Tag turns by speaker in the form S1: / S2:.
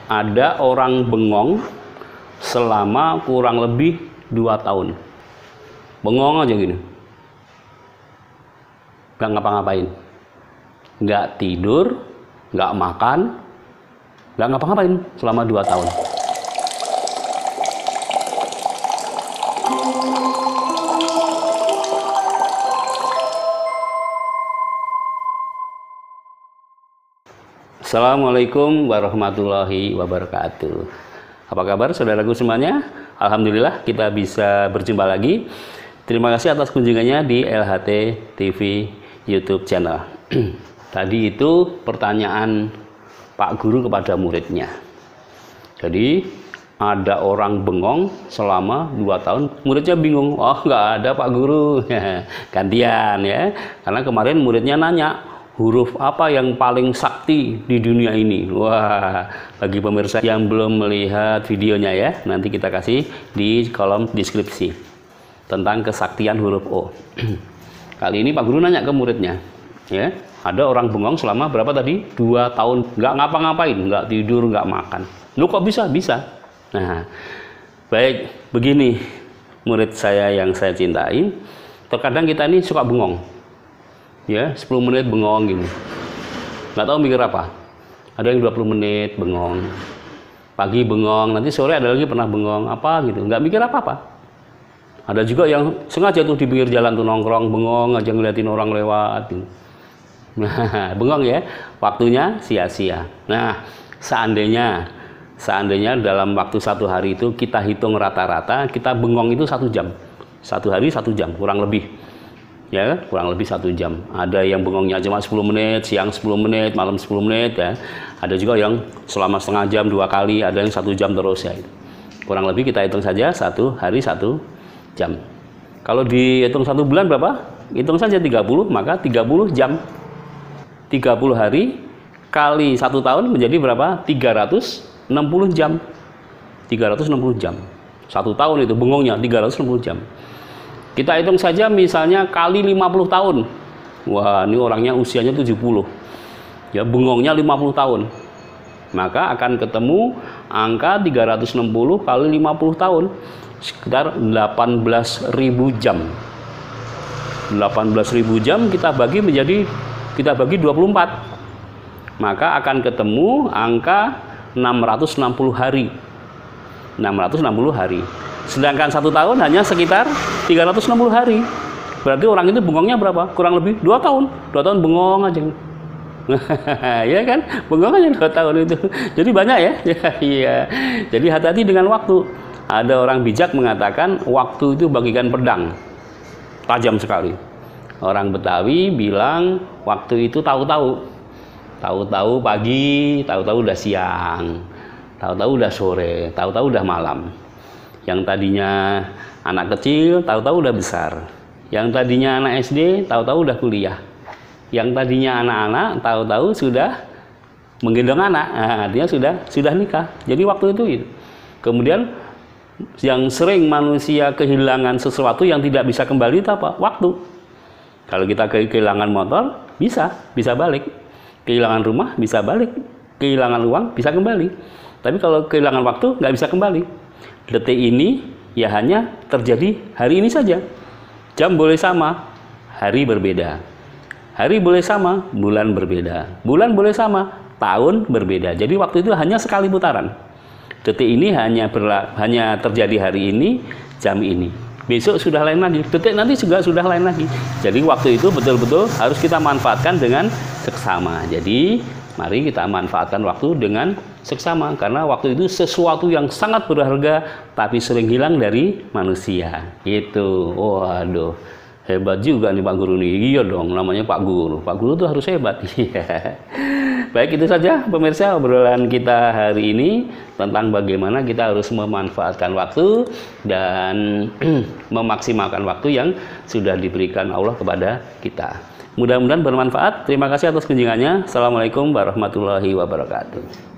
S1: ada orang bengong selama kurang lebih 2 tahun. Bengong aja gini, nggak ngapa-ngapain, nggak tidur, nggak makan, nggak ngapa-ngapain selama 2 tahun. Assalamualaikum warahmatullahi wabarakatuh. Apa kabar saudaraku semuanya? Alhamdulillah kita bisa berjumpa lagi. Terima kasih atas kunjungannya di LHT TV YouTube channel. Tadi itu pertanyaan Pak Guru kepada muridnya. Jadi ada orang bengong selama 2 tahun, muridnya bingung. Oh, nggak ada Pak Guru. Gantian ya. Karena kemarin muridnya nanya, huruf apa yang paling sakti di dunia ini? Wah, bagi pemirsa yang belum melihat videonya ya, nanti kita kasih di kolom deskripsi tentang kesaktian huruf O. Kali ini Pak Guru nanya ke muridnya, ya, ada orang bengong selama berapa tadi? 2 tahun, nggak ngapa-ngapain, nggak tidur, nggak makan. Lu kok bisa? Bisa. Nah, baik, begini murid saya yang saya cintai, terkadang kita ini suka bengong. Ya, 10 menit bengong gini, nggak tahu mikir apa. Ada yang 20 menit bengong, pagi bengong, nanti sore ada lagi pernah bengong apa gitu, nggak mikir apa-apa. Ada juga yang sengaja tuh di pinggir jalan tuh nongkrong bengong aja ngeliatin orang lewat gitu. Nah, bengong ya, waktunya sia-sia. Nah, seandainya dalam waktu 1 hari itu kita hitung rata-rata, kita bengong itu 1 jam, 1 hari 1 jam kurang lebih. Ya, kurang lebih 1 jam. Ada yang bengongnya cuma 10 menit, siang 10 menit, malam 10 menit ya. Ada juga yang selama setengah jam 2 kali, ada yang 1 jam terus ya. Kurang lebih kita hitung saja 1 hari 1 jam. Kalau dihitung 1 bulan berapa? Hitung saja 30, maka 30 jam. 30 hari kali 1 tahun menjadi berapa? 360 jam. 360 jam. 1 tahun itu bengongnya 360 jam. Kita hitung saja misalnya kali 50 tahun. Wah, ini orangnya usianya 70. Ya, bengongnya 50 tahun. Maka akan ketemu angka 360 kali 50 tahun. Sekitar 18.000 jam. 18.000 jam kita bagi 24. Maka akan ketemu angka 660 hari. 660 hari. Sedangkan 1 tahun hanya sekitar 360 hari. Berarti orang itu bengongnya berapa? Kurang lebih 2 tahun. 2 tahun bengong aja. Ya kan? Bengong aja 2 tahun itu. Jadi banyak ya? Iya. Jadi hati-hati dengan waktu. Ada orang bijak mengatakan waktu itu bagikan pedang. Tajam sekali. Orang Betawi bilang waktu itu tahu-tahu. Tahu-tahu pagi, tahu-tahu udah siang. Tahu-tahu udah sore, tahu-tahu udah malam. Yang tadinya anak kecil, tahu-tahu udah besar. Yang tadinya anak SD, tahu-tahu udah kuliah. Yang tadinya anak-anak, tahu-tahu sudah menggendong anak. Nah, artinya sudah nikah. Jadi waktu itu. Kemudian yang sering manusia kehilangan sesuatu yang tidak bisa kembali itu apa? Waktu. Kalau kita kehilangan motor, bisa balik. Kehilangan rumah, bisa balik. Kehilangan uang, bisa kembali. Tapi kalau kehilangan waktu, nggak bisa kembali. Detik ini ya hanya terjadi hari ini saja. Jam boleh sama, hari berbeda. Hari boleh sama, bulan berbeda. Bulan boleh sama, tahun berbeda. Jadi waktu itu hanya sekali putaran. Detik ini hanya terjadi hari ini, jam ini. Besok sudah lain lagi, detik nanti juga sudah lain lagi. Jadi waktu itu betul-betul harus kita manfaatkan dengan seksama. Jadi mari kita manfaatkan waktu dengan seksama, karena waktu itu sesuatu yang sangat berharga tapi sering hilang dari manusia. Itu, waduh, hebat juga nih Pak Guru nih. Iya dong, namanya Pak Guru. Pak Guru tuh harus hebat. Baik, itu saja pemirsa obrolan kita hari ini tentang bagaimana kita harus memanfaatkan waktu dan memaksimalkan waktu yang sudah diberikan Allah kepada kita. Mudah-mudahan bermanfaat. Terima kasih atas kunjungannya. Assalamualaikum warahmatullahi wabarakatuh.